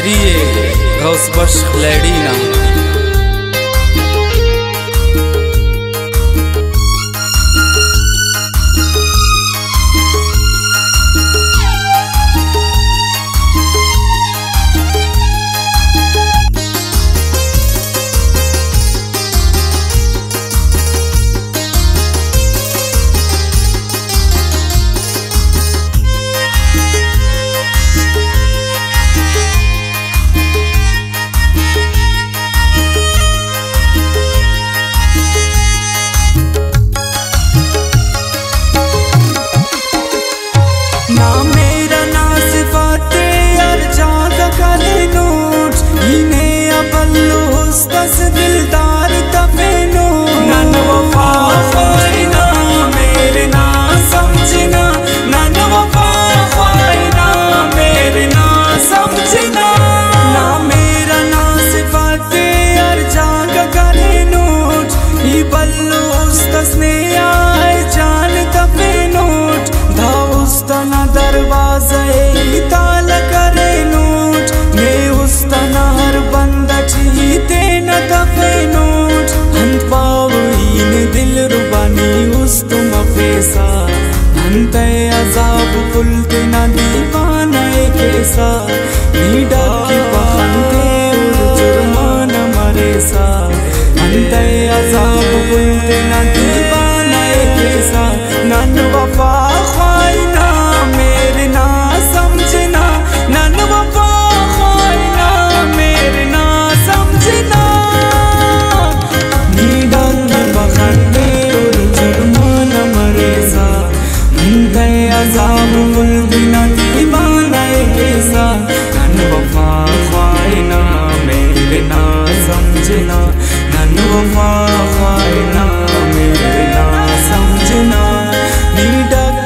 नबी गौस बख्श खिलाड़ी ना दिलदार तफेनो नन वफा ख्वाइना मेरे ना समझना नन वफा ख्वाइना मेरे ना समझना ना मेरा ना सिफाते अर जाग करे नोट ही बल्लो उस्तसने आए जान तफेनोट धा उस्तना दरवाज़े ताला करे नोट ने उस्तना हर बंदा चीते न तफेनोट हंत पावीन दिल रुबानी उस्तुम फेसा हंते अजाब कुलते न दीवाना कैसा नीडा की पखंते उर जुर्माना मरेसा हंते अजाब कुलते न दीवाना कैसा नन वफा ख्वाइना मेरे ना समझना नन वफा ख्वाइना मेरे ना समझना नीडा की पखंते उर जुर्माना मरेसा हंते अजाब कुलते न दीवाना कैसा नन वफा ख्वाइना मेरे ना समझना नन वफा ख्वाइना मेरे ना समझना नीडा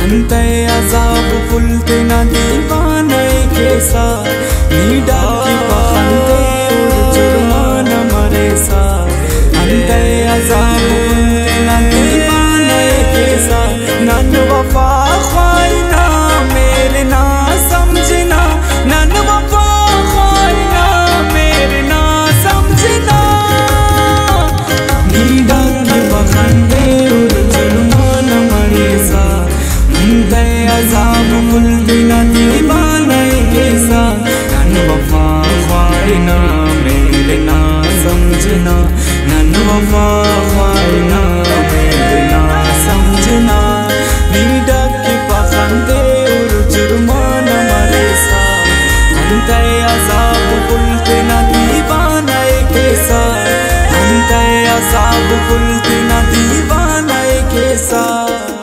अंते अजाब फुलते ना दीवाने कैसा नीडा की पखंदे और जुर्माना मरे सा अंते अजाब फुलते ना दीवाने कैसा नन वफा ख्वाइना मेरे ना समझना नन वफा ख्वाइना मेरे ना समझना नीडा की पखंदे और जुर्माना मरे सा अंते अजाब फुलते ना दीवाने कैसा नन वफा ख्वाइना मेरे ना समझना नन वफा ख्वाइना मेरे ना समझना नीडा की पखंदे और जुर्माना मरे सा अंते अजाब फुलते ना दीवाना कैसा अंते अजाब फुलते ना दीवाना कैसा।